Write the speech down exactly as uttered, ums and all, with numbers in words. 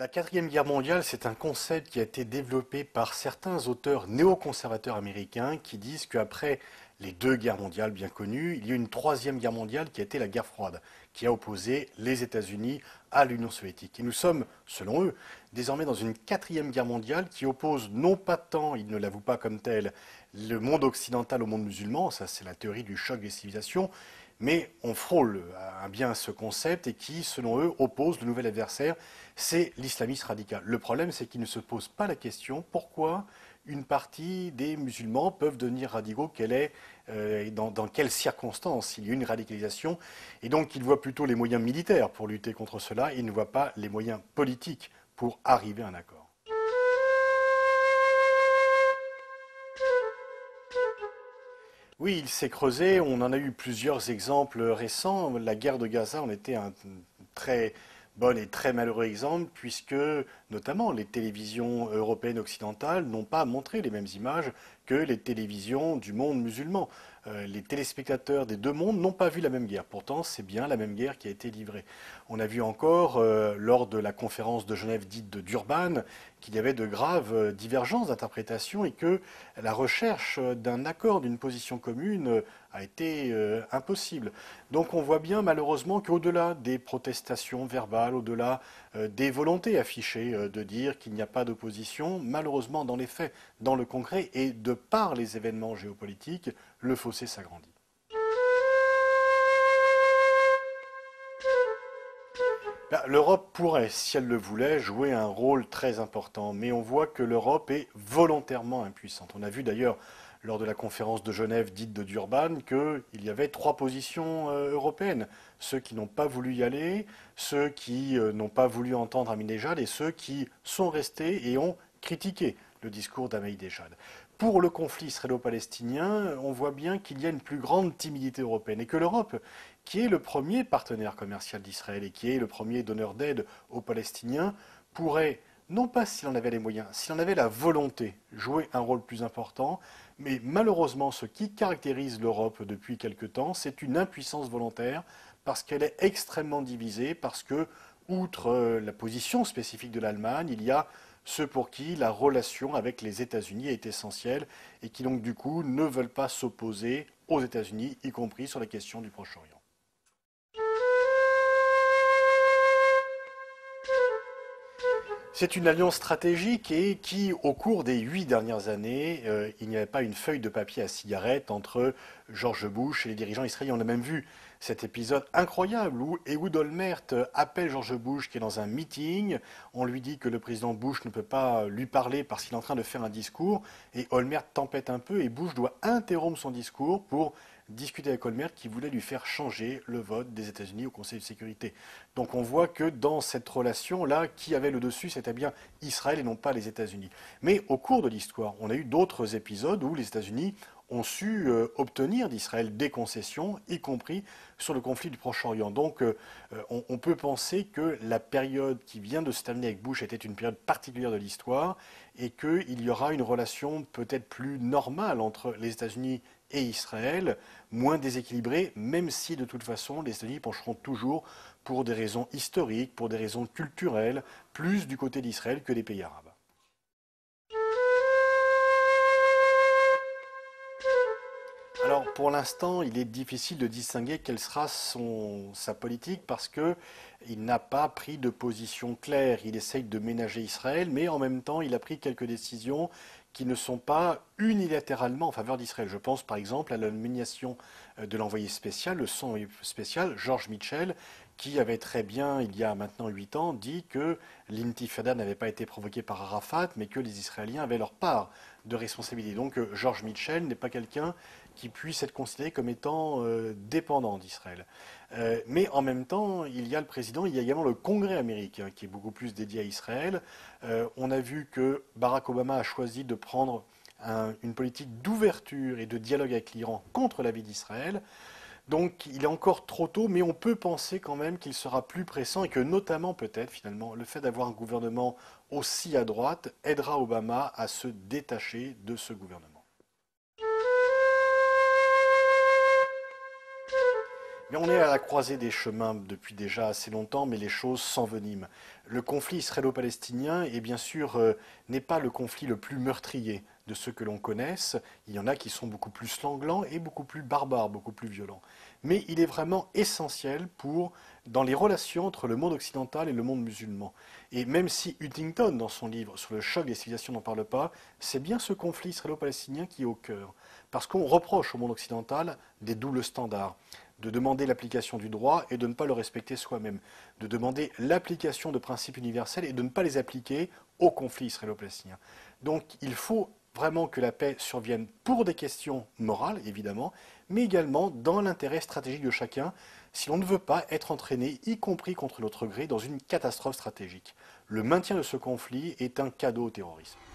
La quatrième guerre mondiale, c'est un concept qui a été développé par certains auteurs néoconservateurs américains qui disent qu'après les deux guerres mondiales bien connues, il y a eu une troisième guerre mondiale qui a été la guerre froide, qui a opposé les États-Unis à l'Union soviétique. Et nous sommes, selon eux, désormais dans une quatrième guerre mondiale qui oppose non pas tant, ils ne l'avouent pas comme tel, le monde occidental au monde musulman, ça c'est la théorie du choc des civilisations, mais on frôle à bien ce concept et qui, selon eux, oppose le nouvel adversaire, c'est l'islamisme radical. Le problème, c'est qu'ils ne se posent pas la question pourquoi une partie des musulmans peuvent devenir radicaux, quelle est, euh, dans, dans quelles circonstances il y a une radicalisation, et donc ils voient plutôt les moyens militaires pour lutter contre cela, et ils ne voient pas les moyens politiques pour arriver à un accord. Oui, il s'est creusé. On en a eu plusieurs exemples récents. La guerre de Gaza en était un très bon et très malheureux exemple, puisque notamment les télévisions européennes occidentales n'ont pas montré les mêmes images que les télévisions du monde musulman. Euh, les téléspectateurs des deux mondes n'ont pas vu la même guerre. Pourtant, c'est bien la même guerre qui a été livrée. On a vu encore, euh, lors de la conférence de Genève dite de Durban, qu'il y avait de graves euh, divergences d'interprétation et que la recherche d'un accord, d'une position commune euh, a été euh, impossible. Donc on voit bien malheureusement qu'au-delà des protestations verbales, au-delà euh, des volontés affichées euh, de dire qu'il n'y a pas d'opposition, malheureusement dans les faits, dans le concret et de par les événements géopolitiques, le fossé s'agrandit. Ben, L'Europe pourrait, si elle le voulait, jouer un rôle très important, mais on voit que l'Europe est volontairement impuissante. On a vu d'ailleurs lors de la conférence de Genève dite de Durban qu'il y avait trois positions euh, européennes. Ceux qui n'ont pas voulu y aller, ceux qui euh, n'ont pas voulu entendre Ahmadinejad et ceux qui sont restés et ont critiqué le discours d'Ahmadinejad. Pour le conflit israélo-palestinien, on voit bien qu'il y a une plus grande timidité européenne et que l'Europe, qui est le premier partenaire commercial d'Israël et qui est le premier donneur d'aide aux Palestiniens, pourrait, non pas s'il en avait les moyens, s'il en avait la volonté, jouer un rôle plus important. Mais malheureusement, ce qui caractérise l'Europe depuis quelque temps, c'est une impuissance volontaire, parce qu'elle est extrêmement divisée, parce que, outre euh, la position spécifique de l'Allemagne, il y a ceux pour qui la relation avec les États-Unis est essentielle et qui donc du coup ne veulent pas s'opposer aux États-Unis, y compris sur la question du Proche-Orient. C'est une alliance stratégique et qui, au cours des huit dernières années, euh, il n'y avait pas une feuille de papier à cigarette entre George Bush et les dirigeants israéliens. On a même vu cet épisode incroyable où Ehud Olmert appelle George Bush qui est dans un meeting. On lui dit que le président Bush ne peut pas lui parler parce qu'il est en train de faire un discours. Et Olmert tempête un peu et Bush doit interrompre son discours pour discuter avec Olmert qui voulait lui faire changer le vote des États-Unis au Conseil de sécurité. Donc on voit que dans cette relation-là, qui avait le dessus, c'était bien Israël et non pas les États-Unis. Mais au cours de l'histoire, on a eu d'autres épisodes où les États-Unis ont su euh, obtenir d'Israël des concessions, y compris sur le conflit du Proche-Orient. Donc euh, on, on peut penser que la période qui vient de se terminer avec Bush était une période particulière de l'histoire et qu'il y aura une relation peut-être plus normale entre les États-Unis et Israël, moins déséquilibrée, même si de toute façon les États-Unis pencheront toujours pour des raisons historiques, pour des raisons culturelles, plus du côté d'Israël que des pays arabes. Alors pour l'instant, il est difficile de distinguer quelle sera son, sa politique parce que il n'a pas pris de position claire. Il essaye de ménager Israël, mais en même temps, il a pris quelques décisions qui ne sont pas unilatéralement en faveur d'Israël. Je pense par exemple à la nomination de l'envoyé spécial, le son spécial, George Mitchell, qui avait très bien, il y a maintenant huit ans, dit que l'intifada n'avait pas été provoquée par Arafat, mais que les Israéliens avaient leur part de responsabilité. Donc George Mitchell n'est pas quelqu'un qui puisse être considéré comme étant euh, dépendant d'Israël. Euh, mais en même temps, il y a le président, il y a également le Congrès américain qui est beaucoup plus dédié à Israël. Euh, on a vu que Barack Obama a choisi de prendre un, une politique d'ouverture et de dialogue avec l'Iran contre la vie d'Israël. Donc il est encore trop tôt, mais on peut penser quand même qu'il sera plus pressant et que notamment peut-être finalement le fait d'avoir un gouvernement aussi à droite aidera Obama à se détacher de ce gouvernement. Mais on est à la croisée des chemins depuis déjà assez longtemps, mais les choses s'enveniment. Le conflit israélo-palestinien, est bien sûr, euh, n'est pas le conflit le plus meurtrier de ceux que l'on connaisse. Il y en a qui sont beaucoup plus sanglants et beaucoup plus barbares, beaucoup plus violents. Mais il est vraiment essentiel pour, dans les relations entre le monde occidental et le monde musulman. Et même si Huntington, dans son livre sur le choc des civilisations, n'en parle pas, c'est bien ce conflit israélo-palestinien qui est au cœur. Parce qu'on reproche au monde occidental des doubles standards, de demander l'application du droit et de ne pas le respecter soi-même, de demander l'application de principes universels et de ne pas les appliquer au conflit israélo-palestinien. Donc il faut vraiment que la paix survienne pour des questions morales, évidemment, mais également dans l'intérêt stratégique de chacun, si l'on ne veut pas être entraîné, y compris contre notre gré, dans une catastrophe stratégique. Le maintien de ce conflit est un cadeau au terrorisme.